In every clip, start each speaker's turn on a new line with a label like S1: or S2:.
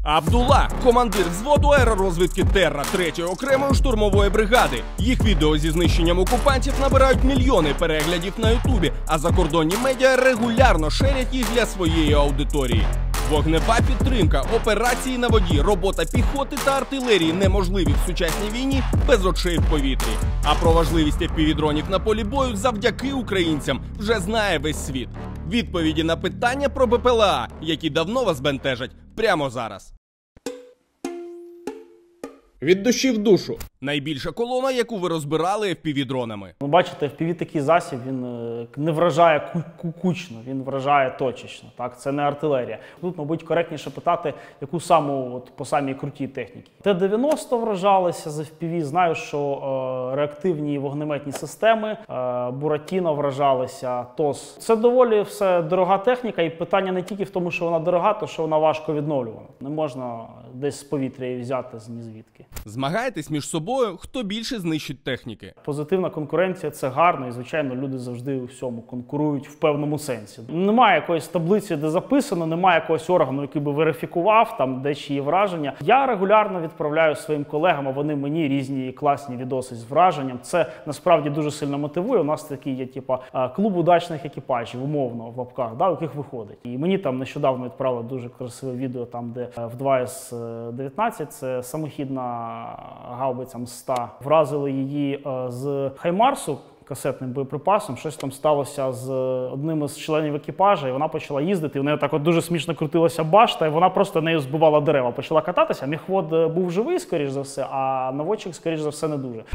S1: Абдулла – командир взводу аеророзвідки Терра 3-ї окремої штурмової бригади. Їх відео зі знищенням окупантів набирають мільйони переглядів на Ютубі, а закордонні медіа регулярно шерять їх для своєї аудиторії. Вогнева підтримка, операції на воді, робота піхоти та артилерії неможливі в сучасній війні без очей в повітрі. А про важливість FPV-дронів на полі бою завдяки українцям вже знає весь світ. Відповіді на питання про БПЛА, які давно вас бентежать, прямо зараз. Від душі в душу. Найбільша колона, яку ви розбирали FPV-дронами.
S2: Бачите, FPV такий засіб, він не вражає кучно, він вражає точечно. Так? Це не артилерія. Тут, мабуть, коректніше питати, яку саму, по самій крутій техніці. Т-90 вражалися з FPV, знаю, що реактивні вогнеметні системи, Буратіно вражалися, ТОС. Це доволі все дорога техніка, і питання не тільки в тому, що вона дорога, то що вона важко відновлювана. Не можна десь з повітря її взяти, ні звідки.
S1: Змагаєтесь між собою, хто більше знищить техніки.
S2: Позитивна конкуренція – це гарно, і, звичайно, люди завжди у всьому конкурують в певному сенсі. Немає якоїсь таблиці, де записано, немає якогось органу, який би верифікував, там, де чиї враження. Я регулярно відправляю своїм колегам, а вони мені різні класні відоси з враженням. Це, насправді, дуже сильно мотивує. У нас такий є, клуб удачних екіпажів, умовно, в лапках, да, у яких виходить. І мені там нещодавно відправили дуже красиве відео, там, де в 2С-19, це самохідна гаубиця М100. Вразили її з Хаймарсу, касетним боєприпасом, щось там сталося з одним із членів екіпажа, і вона почала їздити, і в неї так от дуже смішно крутилася башта, і вона просто нею збивала дерева, почала кататися. Міхвод був живий, скоріш за все, а наводчик, скоріш за все, не дуже.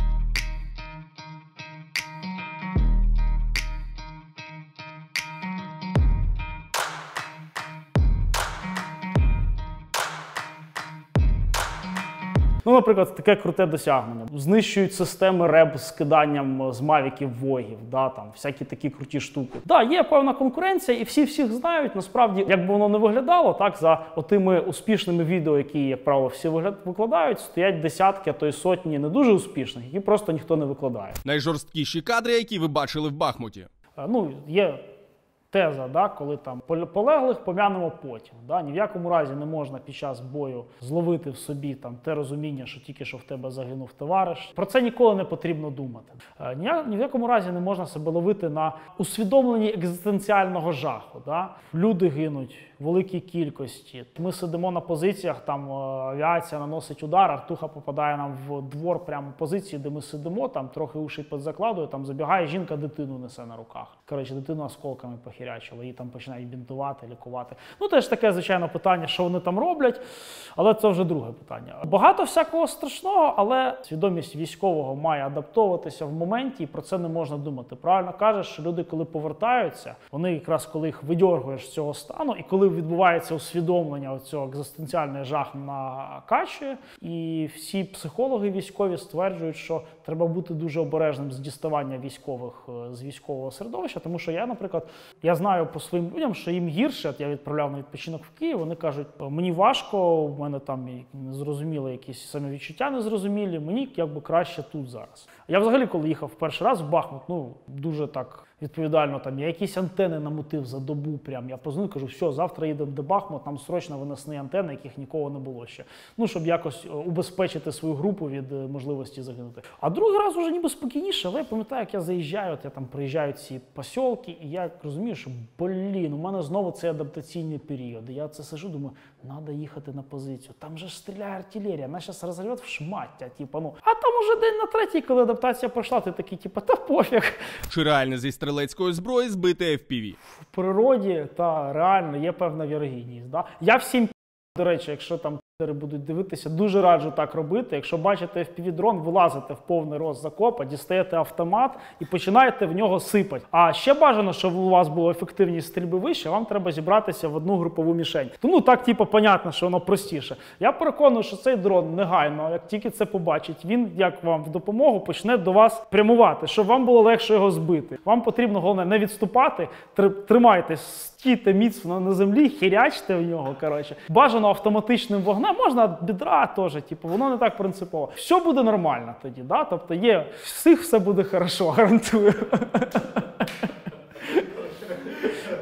S2: Ну, наприклад, таке круте досягнення. Знищують системи РЕБ з киданням з мавіків вогів, да, там, всякі такі круті штуки. Да, є певна конкуренція, і всі всіх знають. Насправді, як би воно не виглядало, так, за отими успішними відео, які, як правило, всі викладають, стоять десятки, а то й сотні не дуже успішних, які просто ніхто не викладає.
S1: Найжорсткіші кадри, які ви бачили в Бахмуті?
S2: Ну, є теза, да, коли там полеглих пом'янемо потім. Да? Ні в якому разі не можна під час бою зловити в собі там те розуміння, що тільки що в тебе загинув товариш. Про це ніколи не потрібно думати. Ні в якому разі не можна себе ловити на усвідомленні екзистенціального жаху. Да? Люди гинуть в великій кількості. Ми сидимо на позиціях, там авіація наносить удар, артуха попадає нам в двор прямо позиції, де ми сидимо, там трохи уші під закладою, там забігає жінка, дитину несе на руках. Коротше, дитину осколками похірячила, її там починають бінтувати, лікувати. Ну, теж таке, звичайно, питання, що вони там роблять, але це вже друге питання. Багато всякого страшного, але свідомість військового має адаптовуватися в моменті, і про це не можна думати. Правильно кажеш, що люди, коли повертаються, вони якраз коли їх видьоргуєш з цього стану, і коли відбувається усвідомлення цього екзистенціального жаху накачує, і всі психологи військові стверджують, що треба бути дуже обережним з діставання військових з військового середовища, тому що я, наприклад, я знаю по своїм людям, що їм гірше, от я відправляв на відпочинок в Київ, вони кажуть, мені важко, в мене там незрозумілі якісь самовідчуття незрозумілі, мені якби краще тут зараз. Я взагалі, коли їхав перший раз в Бахмут, ну, дуже так відповідально, там, я якісь антени намотив за добу прям, я позвонив, кажу, все, завтра їдемо до Бахмут, нам срочно винесли антени, яких нікого не було ще. Ну, щоб якось убезпечити свою групу від можливості загинути. А другий раз вже ніби спокійніше, але я пам'ятаю, як я заїжджаю, от я там приїжджаю ці посілки, і я розумію, що, у мене знову цей адаптаційний період. Я це сижу, думаю, треба їхати на позицію, там же ж стріляє артилерія, вона зараз розірве в шмаття, а там уже день на третій, коли адаптація пройшла, ти такий, та пофіг.
S1: Чи реально зі стрілецької зброї збити FPV?
S2: В природі, та реально, є певна вірогідність. Да? Я всім, до речі, якщо там будуть дивитися, дуже раджу так робити. Якщо бачите FPV-дрон, вилазите в повний рост з окопа, дістаєте автомат і починаєте в нього сипати. А ще бажано, щоб у вас була ефективність стрільби вище, вам треба зібратися в одну групову мішень. Тому так, понятно, що воно простіше. Я переконую, що цей дрон негайно, як тільки це побачить, він, як вам в допомогу, почне до вас прямувати, щоб вам було легше його збити. Вам потрібно, головне, не відступати, тримайтесь, стійте міцно на землі, хірячте в нього, коротше. Бажано автоматичним вогнем, можна бідра теж, воно не так принципово. Все буде нормально тоді, да? Тобто всіх все буде хорошо, гарантую.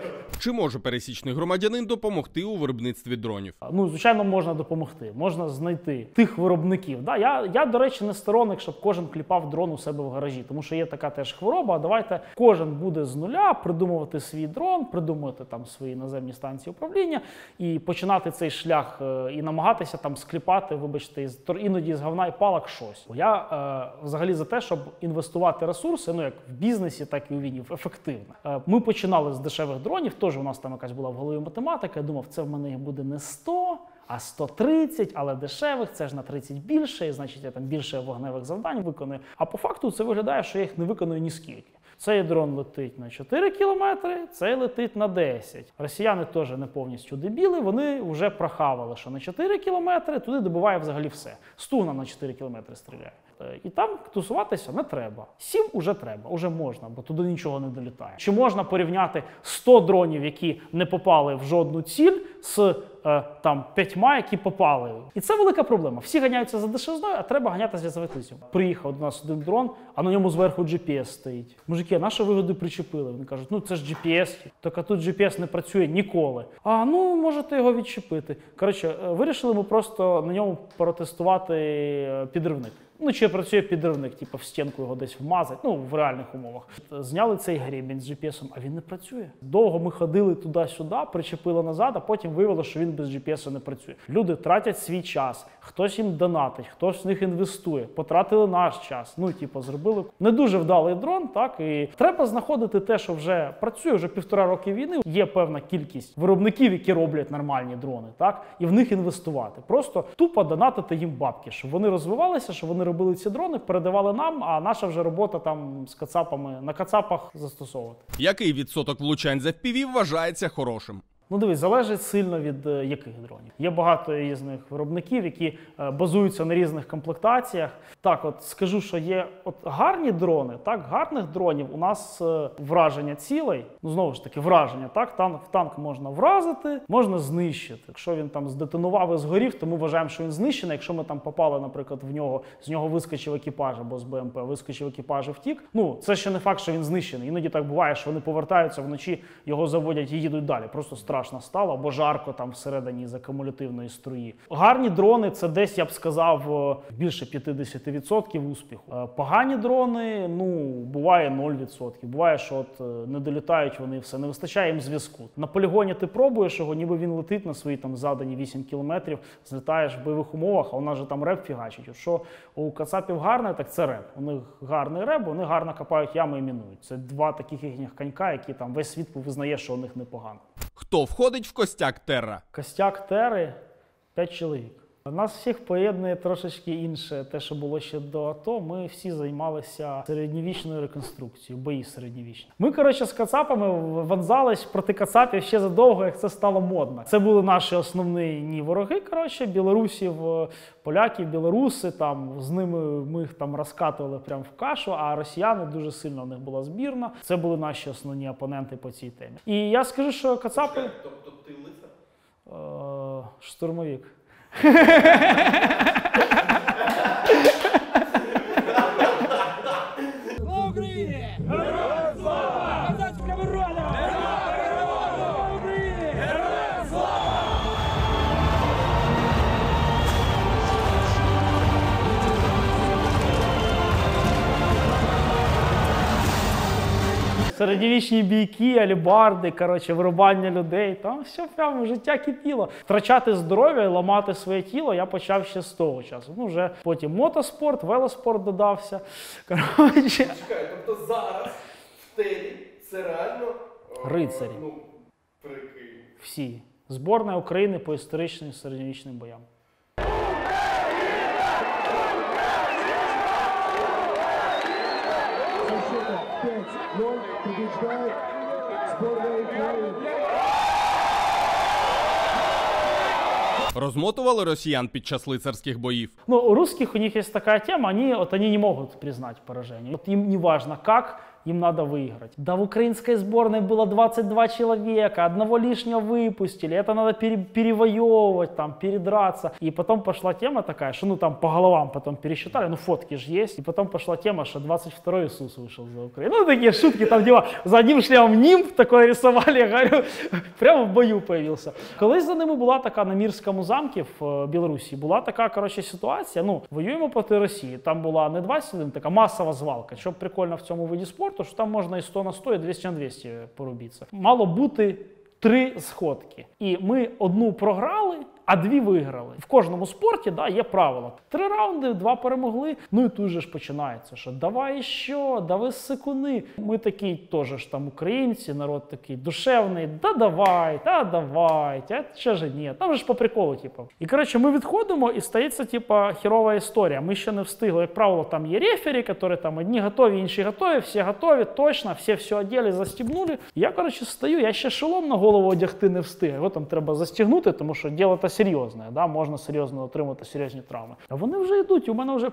S1: Чи може пересічний громадянин допомогти у виробництві дронів?
S2: Ну, звичайно, можна допомогти. Можна знайти тих виробників. Да, я, до речі, не сторонник, щоб кожен кліпав дрон у себе в гаражі, тому що є така теж хвороба. Давайте кожен буде з нуля придумувати свій дрон, придумувати там свої наземні станції управління і починати цей шлях і намагатися там скліпати, вибачте, іноді з говна і палок щось. Я взагалі за те, щоб інвестувати ресурси, ну як в бізнесі, так і у війні, ефективно. Ми починали з дешевих дронів, теж у нас там якась була в голові математика, я думав, це в мене їх буде не 100, а 130, але дешевих, це ж на 30 більше, і значить я там більше вогневих завдань виконую. А по факту це виглядає, що я їх не виконую ні скільки. Цей дрон летить на 4 кілометри, цей летить на 10. Росіяни теж не повністю дебіли, вони вже прохавали, що на 4 кілометри туди добиває взагалі все. Стугна на 4 кілометри стріляє. І там тусуватися не треба. 7 уже треба, уже можна, бо туди нічого не долітає. Чи можна порівняти 100 дронів, які не попали в жодну ціль, з там 5, які попали? І це велика проблема. Всі ганяються за дешевзною, а треба ганятися за виклицем. Приїхав до нас один дрон, а на ньому зверху GPS стоїть. Мужики, наші вигоди причепили. Вони кажуть, ну це ж GPS, тільки тут GPS не працює ніколи. А, ну можете його відчепити. Коротше, вирішили ми просто на ньому протестувати підривник. Ну, чи працює підривник, типу в стінку його десь вмазать, ну, в реальних умовах. Зняли цей гребінь з GPS-ом, а він не працює. Довго ми ходили туди-сюди, причепили назад, а потім виявилося, що він без GPS не працює. Люди тратять свій час, хтось їм донатить, хтось в них інвестує, потратили наш час. Ну, типу, зробили не дуже вдалий дрон, так, і треба знаходити те, що вже працює, вже 1,5 роки війни. Є певна кількість виробників, які роблять нормальні дрони, так, і в них інвестувати. Просто тупо донатити їм бабки, щоб вони розвивалися, щоб вони робили ці дрони, передавали нам, а наша вже робота там з кацапами, на кацапах застосовувати.
S1: Який відсоток влучань з FPV вважається хорошим?
S2: Ну дивись, залежить сильно від яких дронів. Є багато різних виробників, які базуються на різних комплектаціях. Так, от скажу, що є от гарні дрони, так, гарних дронів у нас враження цілей, ну знову ж таки враження, так, танк можна вразити, можна знищити. Якщо він там здетонував і згорів, то ми вважаємо, що він знищений. Якщо ми там попали, наприклад, в нього, з нього вискочив екіпаж або з БМП, вискочив екіпаж і втік, ну це ще не факт, що він знищений. Іноді так буває, що вони повертаються вночі, його заводять і їдуть далі. Просто страшно стало, бо жарко там всередині з акумулятивної струї. Гарні дрони – це десь, я б сказав, більше 50% успіху. Погані дрони, ну, буває 0%. Буває, що от не долітають вони, все, не вистачає їм зв'язку. На полігоні ти пробуєш його, ніби він летить на свої там задані 8 кілометрів, злітаєш в бойових умовах, а у нас же там реп фігачить. От що у кацапів гарне, так це реп. У них гарний реп, вони гарно копають ями і мінують. Це два таких їхніх конька, які там весь світ визнає, що у них непогано.
S1: Хто входить в костяк Терра?
S2: Костяк Терри – 5 чоловік. Нас всіх поєднує трошечки інше, те, що було ще до АТО. Ми всі займалися середньовічною реконструкцією, бої середньовічні. Ми, коротше, з кацапами вонзались проти кацапів ще задовго, як це стало модно. Це були наші основні вороги, коротше, білорусів, поляків, білоруси, там, з ними ми їх там розкатували прямо в кашу, а росіяни дуже сильно, у них була збірна. Це були наші основні опоненти по цій темі. І я скажу, що кацапи...
S1: Тобто ти лицар?
S2: Штурмовик.
S3: Слава Україні! Героям слава! Козацька ворона! Слава Україні! Героям слава!
S2: Середньовічні бійки, алібарди, коротше, вирубання людей, там все прямо життя кипіло. Втрачати здоров'я і ламати своє тіло я почав ще з того часу. Ну, вже потім мотоспорт, велоспорт додався. Коротше.
S1: Чекай, тобто зараз в Террі це реально...
S2: Рицарі.
S1: Ну, прикинь.
S2: Всі. Зборна України по історичним середньовічним боям.
S4: Со счета 5-0 побеждает сборная Украины.
S1: Розмотували росіян під час лицарських боїв?
S2: Ну, у русских у них есть такая тема, они не могут признать поражение. Вот им не важно как, им надо выиграть. Да в украинской сборной было 22 человека, одного лишнего выпустили, это надо перевоевывать, там, передраться. И потом пошла тема такая, что ну там по головам потом пересчитали, ну фотки же есть. И потом пошла тема, что 22-й Иисус вышел за Украину. Ну такие шутки, там дела, за одним шлемом нимб такой рисовали, я говорю, прямо в бою появился. Колись за ними була така на Мірському замку в Білорусі, була така, коротше, ситуація, ну, воюємо проти Росії. Там була не 21, така масова звалка. Що прикольно в цьому виді спорту, що там можна і 100 на 100, і 200 на 200 порубитися. Мало бути 3 сходки. І ми одну програли, а 2 виграли. В кожному спорті, да, є правила. 3 раунди, 2 перемогли. Ну і тут же ж починається, що давай що, давай сикуни. Ми такі теж ж там українці, народ такий душевний. Да давай, а що ж ні. Там же ж по приколу, типу. І, коротше, ми відходимо і стається, типу, херова історія. Ми ще не встигли. Як правило, там є рефері, які там одні готові, інші готові, всі готові, точно, всі все одягли, застібнули. Я, коротше, стою, я ще шолом на голову одягти не встиг. Його там треба застігнути, тому що діло та серйозне, да? Можна серйозно отримати серйозні травми. А вони вже йдуть, у мене вже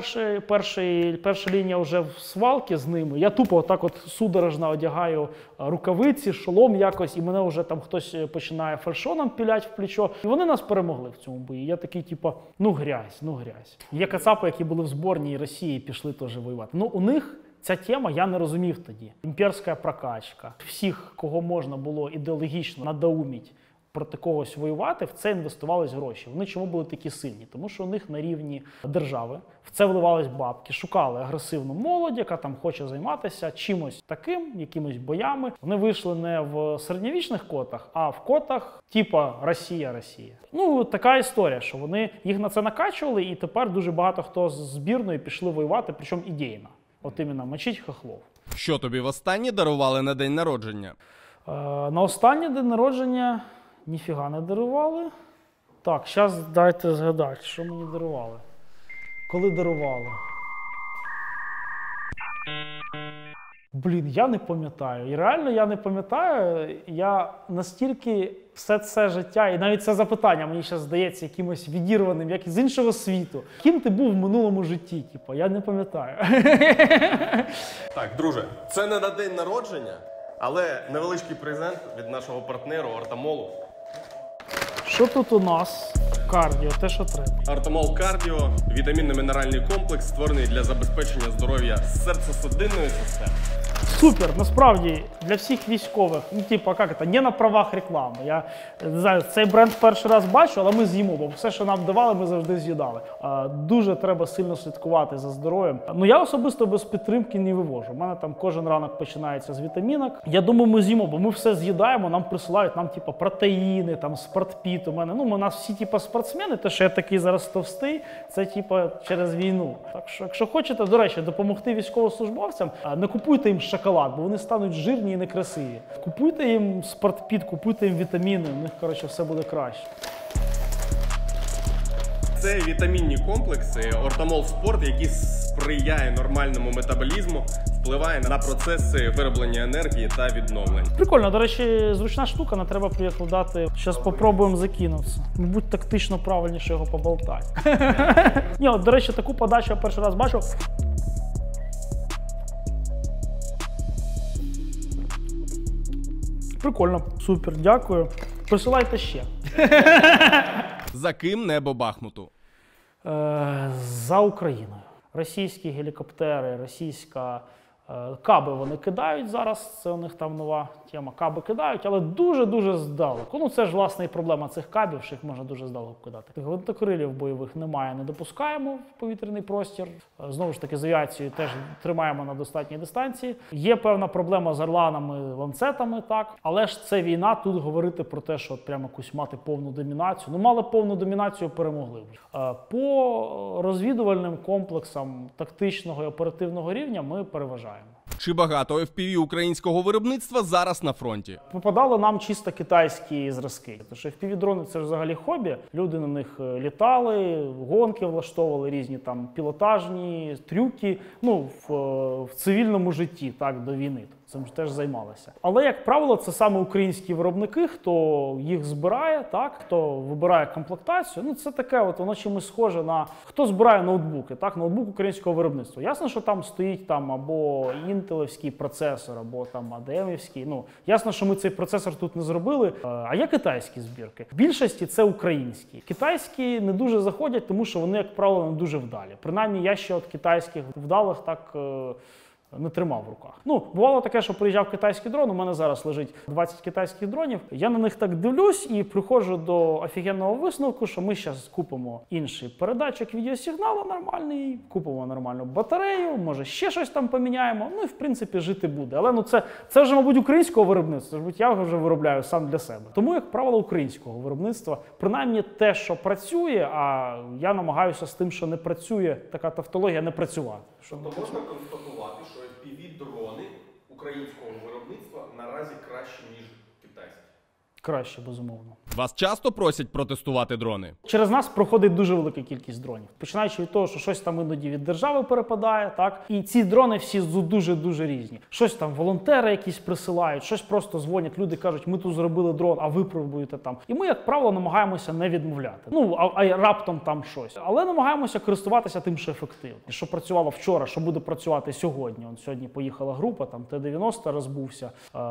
S2: перша лінія вже в свалці з ними. Я тупо отак от судорожно одягаю рукавиці, шолом якось, і мене вже там хтось починає фальшоном пілять в плечо. І вони нас перемогли в цьому бої. Я такий, типу, ну грязь. Є кацапи, які були в зборній Росії, пішли теж воювати. Ну у них ця тема я не розумів тоді. Імперська прокачка. Всіх, кого можна було ідеологічно надоуміть проти когось воювати, в це інвестувались гроші. Вони чому були такі сильні? Тому що у них на рівні держави в це вливались бабки, шукали агресивну молодь, яка там хоче займатися чимось таким, якимись боями. Вони вийшли не в середньовічних котах, а в котах типа Росія. Ну, така історія, що вони їх на це накачували, і тепер дуже багато хто з збірної пішли воювати, причому ідейно. От іменно мочить хохлов.
S1: Що тобі востаннє дарували на день народження?
S2: На останній день народження ніфіга не дарували. Так, зараз дайте згадати, що мені дарували. Коли дарували? Блін, я не пам'ятаю. І реально я не пам'ятаю. Я настільки все це життя, і навіть це запитання мені зараз здається якимось відірваним, як з іншого світу. Ким ти був в минулому житті? Типу, я не пам'ятаю.
S5: Так, друже, це не на день народження, але невеличкий презент від нашого партнеру Артамолу.
S2: Що тут у нас? Кардіо, те, що треба.
S5: Артамол Кардіо – вітамінно-мінеральний комплекс, створений для забезпечення здоров'я серцево-судинної системи.
S2: Супер, насправді, для всіх військових, ну, типу, як це, не на правах реклами. Я не знаю, цей бренд перший раз бачу, але ми з'їмо, бо все, що нам давали, ми завжди з'їдали. Дуже треба сильно слідкувати за здоров'ям. Ну, я особисто без підтримки не вивожу. У мене там кожен ранок починається з вітамінок. Я думаю, ми з'їмо, бо ми все з'їдаємо, нам присилають, нам, типу, протеїни, там, спортпіт. У мене, ну, у нас всі, типу, спортсмени, те, що я такий зараз товстий, це, типу, через війну. Так що, якщо хочете, до речі, допомогти військовослужбовцям, не купуйте їм шоколад, бо вони стануть жирні і некрасиві. Купуйте їм спортпіт, купуйте їм вітаміни, у них, коротше, все буде краще.
S5: Це вітамінні комплекси Ортамол Спорт, який сприяє нормальному метаболізму, впливає на процеси вироблення енергії та відновлення.
S2: Прикольно, до речі, зручна штука, не треба прикладати. Зараз спробуємо закинутися. Мабуть, тактично правильніше його поболтати. Ні, от, до речі, таку подачу я перший раз бачу. Прикольно, супер, дякую. Присилайте ще.
S1: За ким небо Бахмуту?
S2: За Україною. Російські гелікоптери, російська каби вони кидають зараз, це у них там нова тема. Каби кидають, але дуже-дуже здалеку. Ну це ж власне і проблема цих кабів, що їх можна дуже здалеку кидати. Гвинтокрилів бойових немає, не допускаємо в повітряний простір. Знову ж таки, з авіацією теж тримаємо на достатній дистанції. Є певна проблема з орланами, ланцетами, так. Але ж це війна, тут говорити про те, що от прямо якусь мати повну домінацію. Ну мали повну домінацію, перемогли. По розвідувальним комплексам тактичного і оперативного рівня ми переважаємо.
S1: Чи багато FPV українського виробництва зараз на фронті?
S2: Попадали нам чисто китайські зразки. Тому що FPV-дрони – це ж взагалі хобі. Люди на них літали, гонки влаштовували, різні там пілотажні трюки, ну, в цивільному житті, так, до війни. цим теж займалися. Але, як правило, це саме українські виробники, хто їх збирає, так, хто вибирає комплектацію. Ну, це таке, от, воно чимось схоже на хто збирає ноутбуки, так, ноутбук українського виробництва. Ясно, що там стоїть там або інтелівський процесор, або там ADM-івський. Ну, ясно, що ми цей процесор тут не зробили. А є китайські збірки. В більшості це українські. Китайські не дуже заходять, тому що вони, як правило, не дуже вдалі. Принаймні, я ще от китайських вдалих так не тримав в руках. Ну, бувало таке, що приїжджав китайський дрон, у мене зараз лежить 20 китайських дронів. Я на них так дивлюсь і приходжу до офігенного висновку, що ми зараз купимо інший передатчик відеосигналу нормальний, купимо нормальну батарею, може ще щось там поміняємо, ну і в принципі жити буде. Але ну це вже, мабуть, українського виробництва, мабуть, я вже виробляю сам для себе. Тому, як правило, українського виробництва, принаймні те, що працює, а я намагаюся з тим, що не працює, така тавтологія, не працювати.
S5: Тобто можна констатувати, що FPV-дрони українського виробництва наразі краще, ніж китайські?
S2: Краще, безумовно.
S1: Вас часто просять протестувати дрони?
S2: Через нас проходить дуже велика кількість дронів. Починаючи від того, що щось там іноді від держави перепадає, так? І ці дрони всі дуже-дуже різні. Щось там волонтери якісь присилають, щось просто дзвонять, люди кажуть, ми тут зробили дрон, а ви пробуєте там. І ми, як правило, намагаємося не відмовляти. Ну, а раптом там щось. Але намагаємося користуватися тим, що ефективно. Що працювало вчора, що буде працювати сьогодні. Сьогодні поїхала група, там Т-90 розбувся,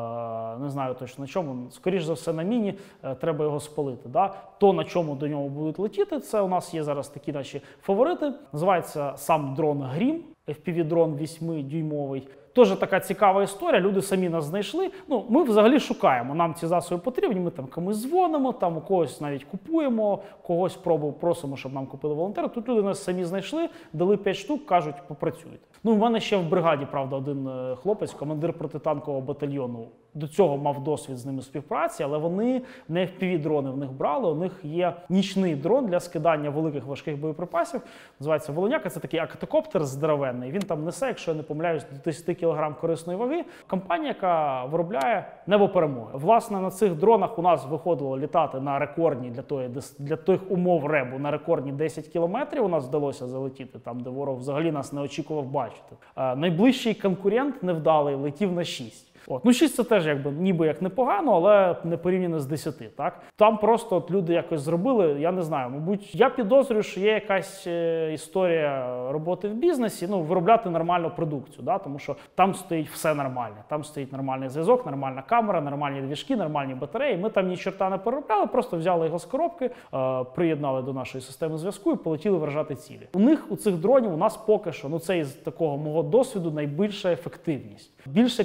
S2: не знаю точно на чому. Скоріш за все на міні, треба його спалити. Да? То, на чому до нього будуть летіти, це у нас є зараз такі наші фаворити. Називається сам дрон Грім, FPV-дрон 8-дюймовий. Теж така цікава історія, люди самі нас знайшли. Ну, ми взагалі шукаємо, нам ці засоби потрібні, ми там комусь дзвонимо, там у когось навіть купуємо, когось просимо, щоб нам купили волонтери. Тут люди нас самі знайшли, дали 5 штук, кажуть, попрацюйте. Ну, в мене ще в бригаді, правда, один хлопець, командир протитанкового батальйону, до цього мав досвід з ними співпраці, але вони не FPV-дрони в них брали, у них є нічний дрон для скидання великих важких боєприпасів, називається Волоняка, це такий актокоптер здоровенний, він там несе, якщо я не помиляюсь, до 10 кг корисної ваги. Компанія, яка виробляє Небо Перемоги. Власне, на цих дронах у нас виходило літати на рекордні, для тих умов ребу, на рекордні 10 кілометрів у нас вдалося залетіти, там, де ворог взагалі нас не очікував бачити. Найближчий конкурент невдалий летів на 6. Ну 6 це теж ніби як непогано, але не порівняно з 10, так? Там просто от люди якось зробили, я не знаю, мабуть, я підозрюю, що є якась історія роботи в бізнесі, ну, виробляти нормальну продукцію, да? Тому що там стоїть все нормальне, там стоїть нормальний зв'язок, нормальна камера, нормальні двіжки, нормальні батареї, ми там ні чорта не переробляли, просто взяли його з коробки, приєднали до нашої системи зв'язку і полетіли вражати цілі. У цих дронів, у нас поки що, ну це із такого мого досвіду найбільша ефективність. Більше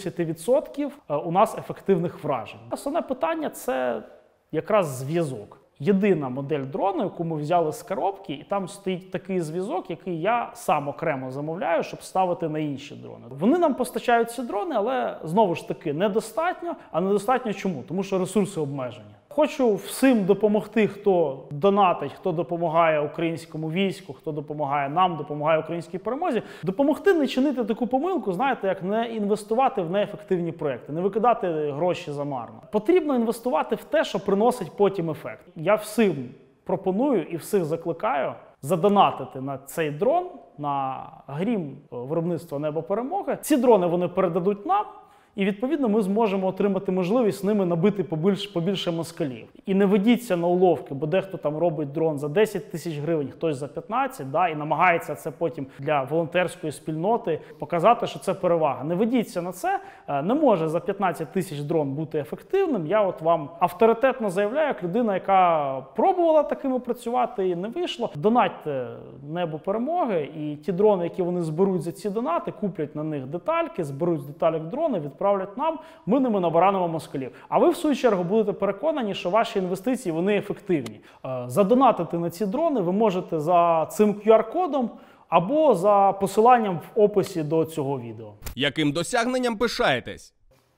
S2: 50% у нас ефективних вражень. Основне питання – це якраз зв'язок. Єдина модель дрону, яку ми взяли з коробки, і там стоїть такий зв'язок, який я сам окремо замовляю, щоб ставити на інші дрони. Вони нам постачають ці дрони, але, знову ж таки, недостатньо. А недостатньо чому? Тому що ресурси обмежені. Хочу всім допомогти, хто донатить, хто допомагає українському війську, хто допомагає нам, допомагає українській перемозі. Допомогти не чинити таку помилку, знаєте, як не інвестувати в неефективні проекти, не викидати гроші замарно. Потрібно інвестувати в те, що приносить потім ефект. Я всім пропоную і всіх закликаю задонатити на цей дрон, на Грім виробництва Небо Перемоги. Ці дрони вони передадуть нам. І, відповідно, ми зможемо отримати можливість ними набити побільше москалів. І не ведіться на уловки, бо дехто там робить дрон за 10 тисяч гривень, хтось за 15, да, і намагається це потім для волонтерської спільноти показати, що це перевага. Не ведіться на це. Не може за 15 тисяч дрон бути ефективним. Я от вам авторитетно заявляю, як людина, яка пробувала такими працювати і не вийшло. Донатьте Небо Перемоги, і ті дрони, які вони зберуть за ці донати, куплять на них детальки, зберуть з деталек дрони, відправлять нам, ми ними набаранимо москалів. А ви, в свою чергу, будете переконані, що ваші інвестиції, вони ефективні. Задонатити на ці дрони ви можете за цим QR-кодом або за посиланням в описі до цього відео.
S1: Яким досягненням пишаєтесь?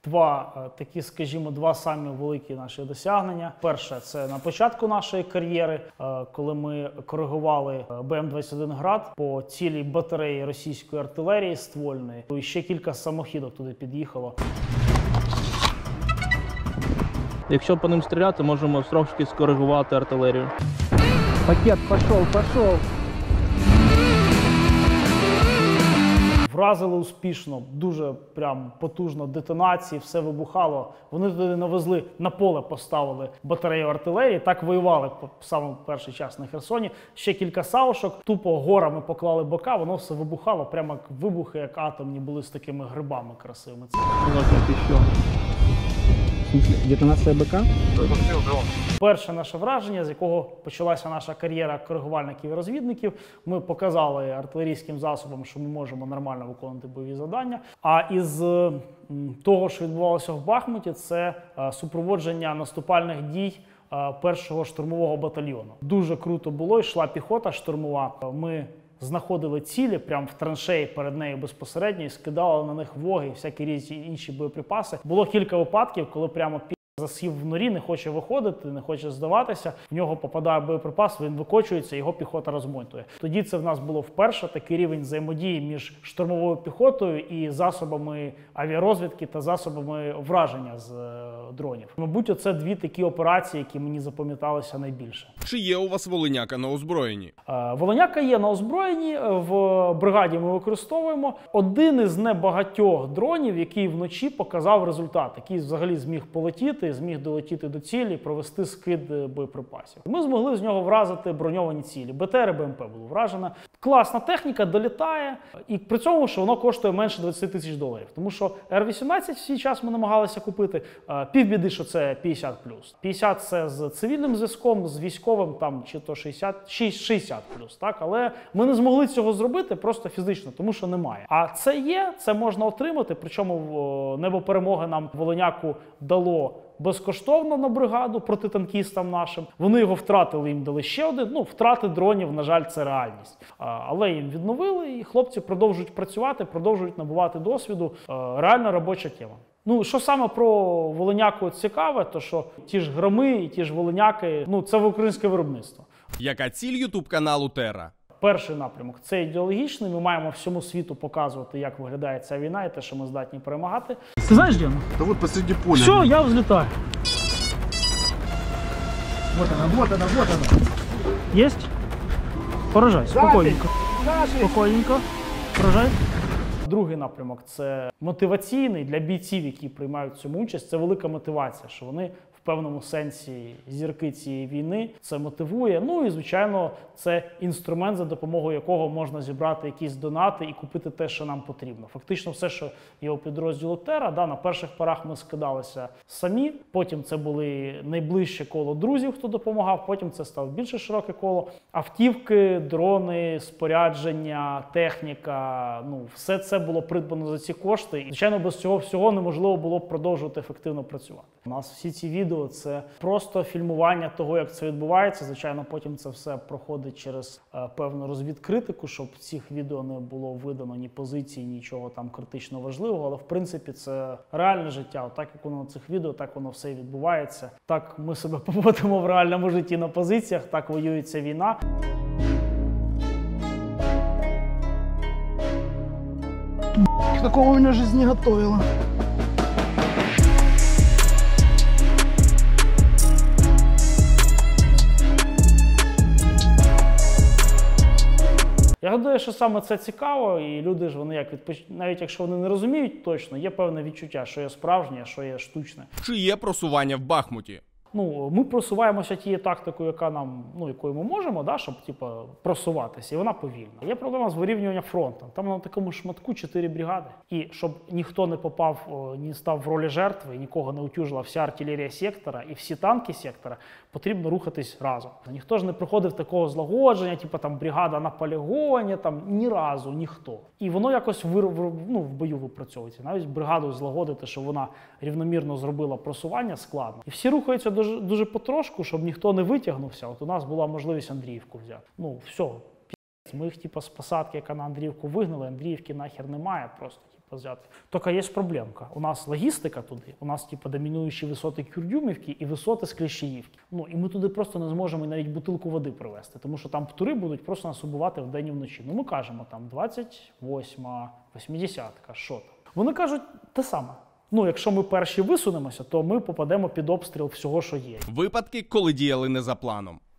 S2: Два самі великі наші досягнення. Перше, це на початку нашої кар'єри, коли ми коригували БМ-21 «Град» по цілій батареї російської артилерії ствольної. І ще кілька самохідок туди під'їхало.
S6: Якщо по ним стріляти, можемо трошки скоригувати артилерію.
S2: Пакет пішов. Вразили успішно, дуже прям потужно детонації, все вибухало. Вони туди навезли, на поле поставили батарею артилерії, так воювали саме перший час на Херсоні. Ще кілька саушок, тупо горами поклали бока, воно все вибухало, прямо як вибухи, як атомні були з такими грибами красивими.
S6: Детонація БК?
S2: Перше наше враження, з якого почалася наша кар'єра коригувальників і розвідників, ми показали артилерійським засобам, що ми можемо нормально виконувати бойові завдання. А із того, що відбувалося в Бахмуті, це супроводження наступальних дій першого штурмового батальйону. Дуже круто було, йшла піхота штурмова. Ми знаходили цілі прямо в траншеї перед нею безпосередньо і скидали на них воги і всякі різні інші боєприпаси. Було кілька випадків, коли прямо засів в норі, не хоче виходити, не хоче здаватися, в нього попадає боєприпас, він викочується, його піхота розмонтує. Тоді це в нас було вперше такий рівень взаємодії між штурмовою піхотою і засобами авіарозвідки та засобами враження з дронів. Мабуть, оце дві такі операції, які мені запам'яталися найбільше.
S1: Чи є у вас волиняка на озброєнні?
S2: Волиняка є на озброєнні, в бригаді ми використовуємо. Один із небагатьох дронів, який вночі показав результат, який взагалі зміг полетіти, зміг долетіти до цілі, провести скид боєприпасів. Ми змогли з нього вразити броньовані цілі. БТР і БМП було вражено. Класна техніка, долітає, і при цьому, що воно коштує менше $20 тисяч. Тому що Р-18 в свій час ми намагалися купити. Півбіди, що це 50+. 50 – це з цивільним зв'язком, з військовим, там, чи то 60+, так? Але ми не змогли цього зробити просто фізично, тому що немає. А це є, це можна отримати, причому Небо Перемоги нам волиняку дало безкоштовно на бригаду протитанкістам нашим. Вони його втратили, їм дали ще один. Ну, втрати дронів, на жаль, це реальність. Але їм відновили, і хлопці продовжують працювати, продовжують набувати досвіду. Реально робоча тема. Ну, що саме про волиняку цікаве, то що ті ж громи і ті ж волиняки, ну, це українське виробництво.
S1: Яка ціль ютуб-каналу Терра?
S2: Перший напрямок – це ідеологічний. Ми маємо всьому світу показувати, як виглядає ця війна і те, що ми здатні перемагати. Ти знаєш, де вона?
S7: Да вот посреди поля.
S2: Все, я взлетаю. Вот она. Есть? Поражай, спокойненько. Спокойненько. Поражай. Другий напрямок – це мотиваційний для бійців, які приймають в цьому участь. Це велика мотивація, що вони в певному сенсі зірки цієї війни. Це мотивує. Ну і, звичайно, це інструмент, за допомогою якого можна зібрати якісь донати і купити те, що нам потрібно. Фактично все, що є у підрозділу Терра, на перших порах ми скидалися самі, потім це були найближче коло друзів, хто допомагав, потім це стало більше широке коло. Автівки, дрони, спорядження, техніка, ну, все це було придбано за ці кошти. І, звичайно, без цього всього неможливо було б продовжувати ефективно працювати. У нас всі ці відео – це просто фільмування того, як це відбувається. Звичайно, потім це все проходить через певну розвідкритику, щоб в цих відео не було видано ні позиції, нічого там критично важливого. Але, в принципі, це реальне життя. Так, як воно на цих відео, так воно все і відбувається. Так ми себе поводимо в реальному житті на позиціях, так воюється війна.
S7: Такого у меня жизнь не готовила.
S2: Я гадаю, що саме це цікаво, і люди ж вони навіть якщо вони не розуміють точно, є певне відчуття, що є справжнє, а що є штучне.
S1: Чи є просування в Бахмуті?
S2: Ну, ми просуваємося тією тактикою, яка нам, якою ми можемо, щоб просуватися, і вона повільна. Є проблема з вирівнюванням фронту. Там на такому шматку 4 бригади. І щоб ніхто не попав, не став в ролі жертви, нікого не утюжила вся артилерія сектора і всі танки сектора, потрібно рухатись разом. Ніхто ж не приходив такого злагодження, бригада на полігоні, ні разу, ніхто. І воно якось в бою випрацьовується. Навіть бригаду злагодити, щоб вона рівномірно зробила просування, складно. І всі рухаються дуже потрошку, щоб ніхто не витягнувся. От у нас була можливість Андріївку взяти. Ну, все, ми їх з посадки, яка на Андріївку вигнали, Андріївки нахер немає просто. Взяти. Тільки є проблемка. У нас логістика туди, у нас домінуючі висоти Кюрдюмівки і висоти з Кліщіївки. Ну, і ми туди просто не зможемо навіть бутилку води привезти, тому що там птури будуть просто нас убивати вдень і вночі. Ну, ми кажемо, 28-ма, 80-ка, що там. Вони кажуть те саме. Ну, якщо ми перші висунемося, то ми попадемо під обстріл всього, що є.
S1: Випадки, коли діяли не за планом.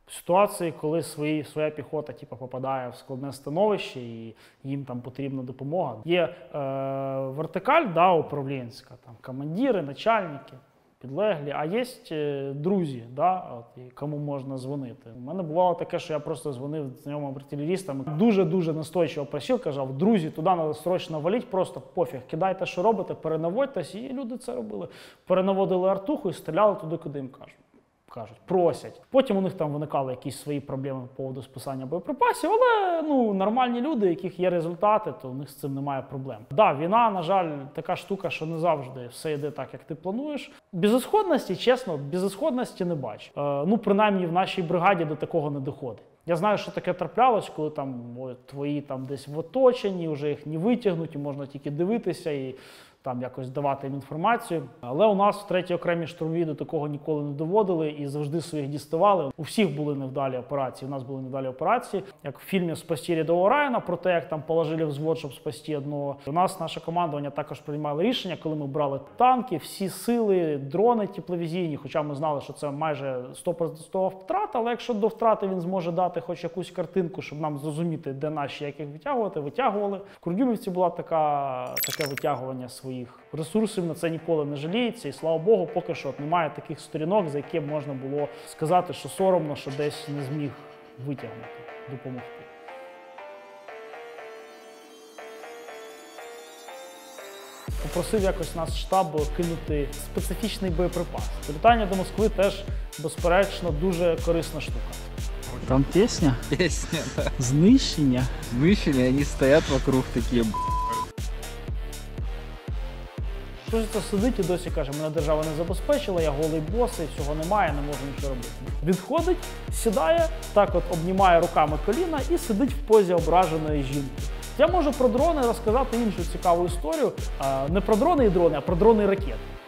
S2: Ситуації, коли своя піхота попадає в складне становище і їм там потрібна допомога. Є вертикаль, управлінська, там командири, начальники, підлеглі, а є друзі, кому можна дзвонити. У мене бувало таке, що я просто дзвонив знайомим артилерістам, дуже-дуже настойчиво просив, казав, друзі, туди треба срочно валіть, просто пофіг, кидайте, що робите, перенаводьтесь, і люди це робили. Перенаводили артуху і стріляли туди, куди їм кажуть. Просять. Потім у них там виникали якісь свої проблеми по поводу списання боєприпасів, але нормальні люди, у яких є результати, то у них з цим немає проблем. Війна, на жаль, така штука, що не завжди все йде так, як ти плануєш. Безісходності, чесно, безісходності не бачу. Принаймні в нашій бригаді до такого не доходить. Я знаю, що таке траплялось, коли твої десь в оточенні, вже їх не витягнуть, і можна тільки дивитися і там якось давати їм інформацію. Але у нас в 3-й окремій штурмовій до такого ніколи не доводили і завжди своїх діставали. У всіх були невдалі операції, у нас були невдалі операції. Як в фільмі «Спасти рядового Райана» про те, як там положили взвод, щоб спасти одного. У нас наше командування також приймало рішення, коли ми брали танки, всі сили, дрони тепловізійні, хоча ми знали, що це майже 100% втрата, але якщо до втрати він зможе дати хоч якусь картинку, щоб нам зрозуміти, де наші, як їх витягувати, витягували. В Курдюмівці було таке витягування своїх ресурсів, на це ніколи не жаліється, і слава Богу, поки що немає таких сторінок, за які можна було сказати, що соромно, що десь не зміг витягнути, допомогти. Попросив якось наш штаб кинути специфічний боєприпас. Прилітання до Москви теж, безперечно, дуже корисна штука.
S8: Там песня?
S9: Песня, да.
S8: Знищення.
S9: Знищення, они стоят вокруг такие.
S2: Хтось це сидить і досі каже, мене держава не забезпечила, я голий босий, всього немає, не можу нічого робити. Відходить, сідає, так обнімає руками коліна і сидить в позі ображеної жінки. Я можу про дрони розказати іншу цікаву історію. Не про дрони і дрони, а про дрони і ракети.